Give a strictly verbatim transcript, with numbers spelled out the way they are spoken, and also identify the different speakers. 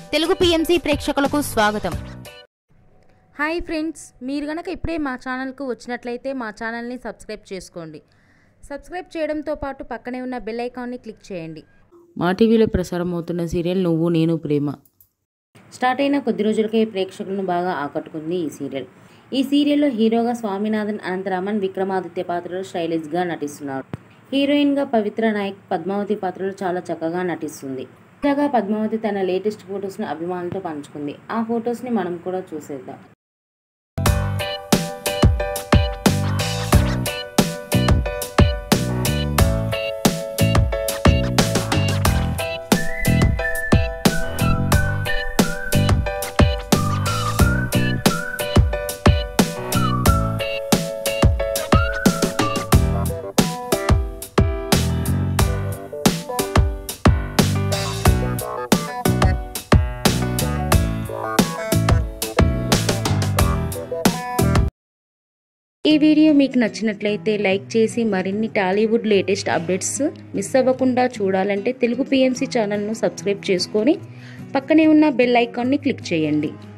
Speaker 1: Telugu PMC ప్రేక్షకులకు స్వాగతం.
Speaker 2: Hi friends, మీరు గనక ఇప్పుడే మా ఛానల్కు వచ్చినట్లయితే మా ఛానల్ని సబ్స్క్రైబ్ చేసుకోండి. సబ్స్క్రైబ్ చేయడంతో పాటు పక్కనే ఉన్న బెల్ ఐకాన్ని క్లిక్ చేయండి.
Speaker 3: మా టీవీలో ప్రసారం అవుతున్న సీరియల్ నువ్వు నేను ప్రేమ
Speaker 2: స్టార్ట్ అయిన కొద్ది రోజులకే ప్రేక్షకులను బాగా ఆకట్టుకుంది ఈ సీరియల్. ఈ సీరియల్లో హీరోగా స్వామినాథన్ అనంతరామన్ విక్రమాదిత్య పాత్రలో స్టైలిష్గా నటిస్తున్నారు. హీరోయిన్గా పవిత్ర నాయక్ పద్మావతి పాత్రలో చాలా చక్కగా నటిస్తుంది. తాజాగా పద్మావతి తన లేటెస్ట్ ఫొటోస్ని అభిమానులతో పంచుకుంది. ఆ ఫొటోస్ని మనం కూడా చూసేద్దాం. ఈ వీడియో మీకు నచ్చినట్లయితే లైక్ చేసి మరిన్ని టాలీవుడ్ లేటెస్ట్ అప్డేట్స్ మిస్ అవ్వకుండా చూడాలంటే తెలుగు పిఎంసి ఛానల్ను సబ్స్క్రైబ్ చేసుకొని పక్కనే ఉన్న బెల్ ఐకాన్ని క్లిక్ చేయండి.